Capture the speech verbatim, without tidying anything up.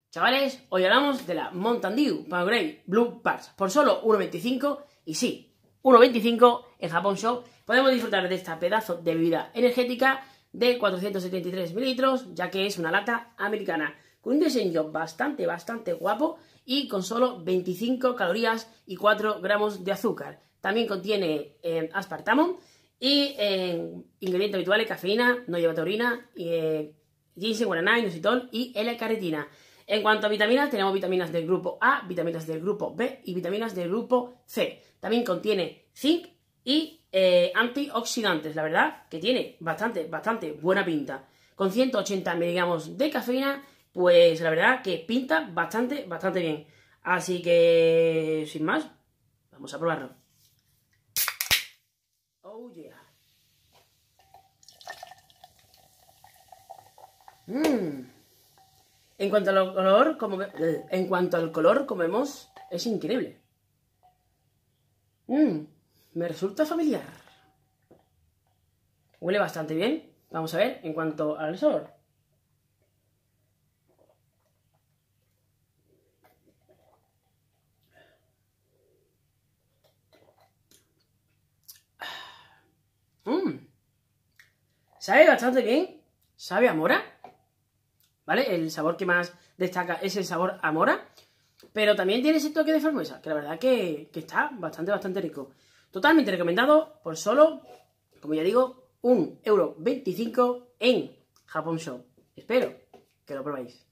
Chavales, hoy hablamos de la Mountain Dew Powerade Blue Parts por solo uno veinticinco. Y sí, uno veinticinco en Japón Shop podemos disfrutar de esta pedazo de bebida energética de cuatrocientos setenta y tres mililitros, ya que es una lata americana con un diseño bastante, bastante guapo y con solo veinticinco calorías y cuatro gramos de azúcar. También contiene eh, aspartamo y eh, ingredientes habituales: cafeína, no lleva taurina, eh, ginseng, guaraná, inositol y L-carnitina. En cuanto a vitaminas, tenemos vitaminas del grupo A, vitaminas del grupo B y vitaminas del grupo C. También contiene zinc y eh, antioxidantes. La verdad que tiene bastante, bastante buena pinta. Con ciento ochenta miligramos de cafeína, pues la verdad que pinta bastante, bastante bien. Así que, sin más, vamos a probarlo. Oh yeah. Mmm. En cuanto al color, como en cuanto al color, como vemos, es increíble. Mmm, me resulta familiar. Huele bastante bien. Vamos a ver en cuanto al sabor. Mmm. Sabe bastante bien. Sabe a mora. ¿Vale? El sabor que más destaca es el sabor a mora, pero también tiene ese toque de frambuesa, que la verdad que, que está bastante, bastante rico. Totalmente recomendado por solo, como ya digo, un euro veinticinco en Japón Shop. Espero que lo probéis.